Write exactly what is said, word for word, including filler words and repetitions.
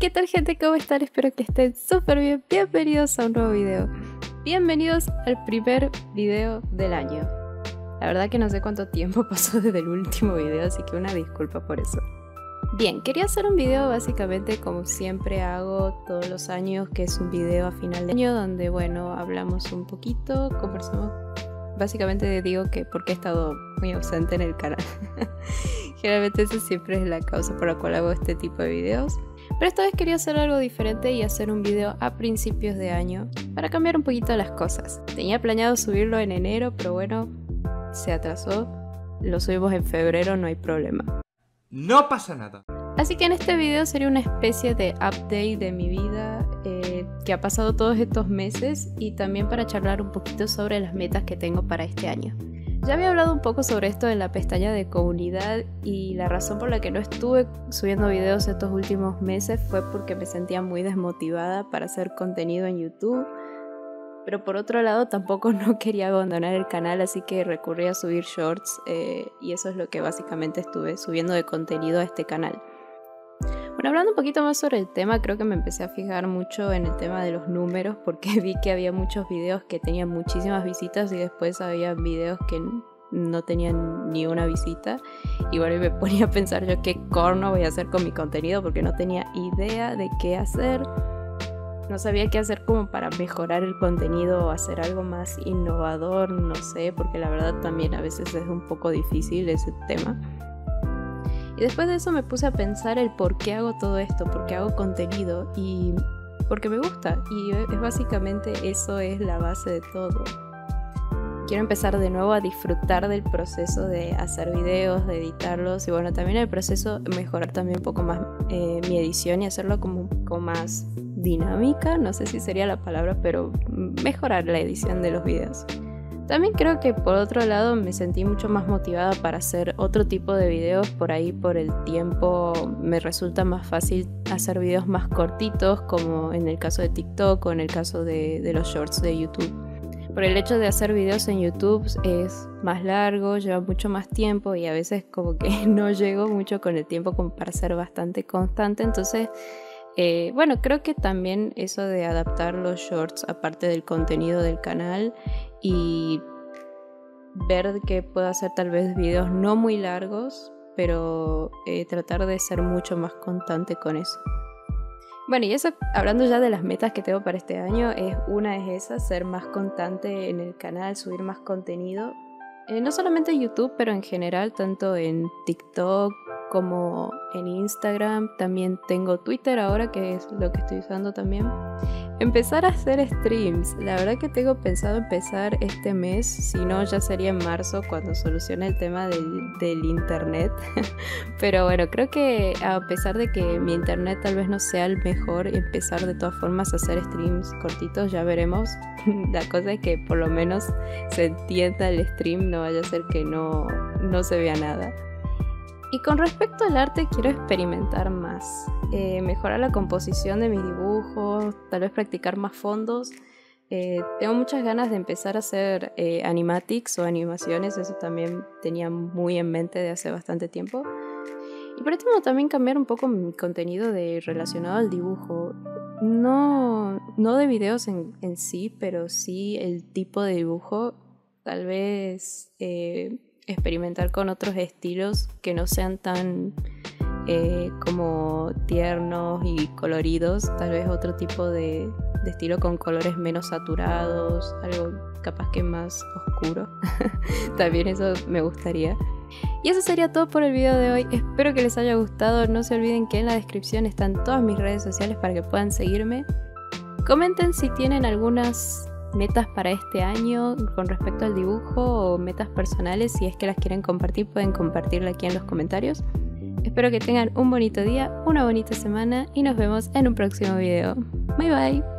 ¿Qué tal, gente? ¿Cómo están? Espero que estén súper bien. Bienvenidos a un nuevo video. Bienvenidos al primer video del año. La verdad que no sé cuánto tiempo pasó desde el último video, así que una disculpa por eso. Bien, quería hacer un video básicamente como siempre hago todos los años, que es un video a final de año donde, bueno, hablamos un poquito, conversamos. Básicamente digo que porque he estado muy ausente en el canal. Generalmente esa siempre es la causa por la cual hago este tipo de videos. Pero esta vez quería hacer algo diferente y hacer un video a principios de año para cambiar un poquito las cosas. Tenía planeado subirlo en enero, pero bueno, se atrasó. Lo subimos en febrero, no hay problema. No pasa nada. Así que en este video sería una especie de update de mi vida eh, que ha pasado todos estos meses y también para charlar un poquito sobre las metas que tengo para este año. Ya había hablado un poco sobre esto en la pestaña de comunidad y la razón por la que no estuve subiendo videos estos últimos meses fue porque me sentía muy desmotivada para hacer contenido en YouTube. Pero por otro lado tampoco no quería abandonar el canal, así que recurrí a subir shorts eh, y eso es lo que básicamente estuve subiendo de contenido a este canal. Bueno, hablando un poquito más sobre el tema, creo que me empecé a fijar mucho en el tema de los números porque vi que había muchos videos que tenían muchísimas visitas y después había videos que no tenían ni una visita. Y bueno, me ponía a pensar yo qué corno voy a hacer con mi contenido porque no tenía idea de qué hacer. No sabía qué hacer como para mejorar el contenido o hacer algo más innovador, no sé, porque la verdad también a veces es un poco difícil ese tema. Y después de eso me puse a pensar el por qué hago todo esto, por qué hago contenido y porque me gusta. Y es básicamente eso es la base de todo. Quiero empezar de nuevo a disfrutar del proceso de hacer videos, de editarlos y bueno, también el proceso mejorar también un poco más eh, mi edición y hacerlo como un poco más dinámica, no sé si sería la palabra, pero mejorar la edición de los videos. También creo que por otro lado me sentí mucho más motivada para hacer otro tipo de videos. Por ahí por el tiempo me resulta más fácil hacer videos más cortitos, como en el caso de TikTok o en el caso de, de los shorts de YouTube. Por el hecho de hacer videos en YouTube es más largo, lleva mucho más tiempo y a veces como que no llego mucho con el tiempo como para ser bastante constante. Entonces, eh, bueno, creo que también eso de adaptar los shorts aparte del contenido del canal y ver que puedo hacer tal vez videos no muy largos, pero eh, tratar de ser mucho más constante con eso. Bueno, y eso, hablando ya de las metas que tengo para este año, es una es esa, ser más constante en el canal, subir más contenido. Eh, no solamente en YouTube, pero en general, tanto en TikTok como en Instagram. También tengo Twitter ahora, que es lo que estoy usando también. Empezar a hacer streams. La verdad que tengo pensado empezar este mes, si no ya sería en marzo cuando solucione el tema del, del internet. Pero bueno, creo que a pesar de que mi internet tal vez no sea el mejor, empezar de todas formas a hacer streams cortitos, ya veremos. La cosa es que por lo menos se entienda el stream, no vaya a ser que no, no se vea nada. Y con respecto al arte quiero experimentar más, eh, mejorar la composición de mis dibujos, tal vez practicar más fondos. Eh, tengo muchas ganas de empezar a hacer eh, animatics o animaciones, eso también tenía muy en mente de hace bastante tiempo. Y por último también cambiar un poco mi contenido de, relacionado al dibujo. No, no de videos en, en sí, pero sí el tipo de dibujo, tal vez Eh, experimentar con otros estilos que no sean tan eh, como tiernos y coloridos, tal vez otro tipo de, de estilo con colores menos saturados, algo capaz que más oscuro. También eso me gustaría. Y eso sería todo por el video de hoy. Espero que les haya gustado. No se olviden que en la descripción están todas mis redes sociales para que puedan seguirme. Comenten si tienen algunas metas para este año con respecto al dibujo o metas personales. Si es que las quieren compartir, pueden compartirla aquí en los comentarios. Espero que tengan un bonito día, una bonita semana y nos vemos en un próximo video. Bye bye.